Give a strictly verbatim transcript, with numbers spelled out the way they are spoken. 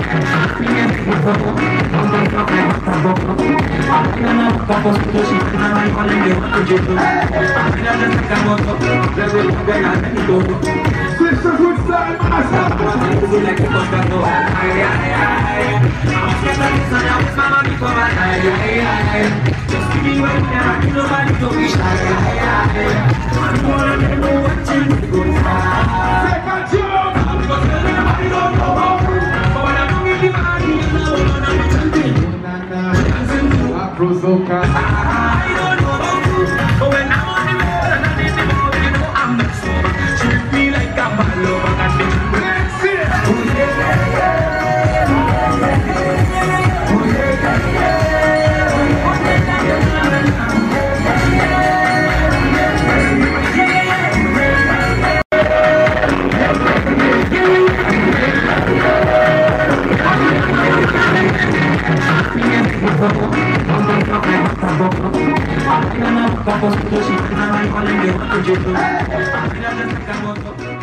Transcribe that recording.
Just give me one now, nobody don't be shy. I'm gonna know what you go far. Second job, because everybody don't know how. But when I don't give you money, you know I'm chanting. I don't know how to, but when I'm on the road and I'm in the mall, you know I'm not sober. Treat me like I'm a lover, I think you let's see it. Oh yeah, yeah, yeah. Oh yeah, yeah, yeah. I'm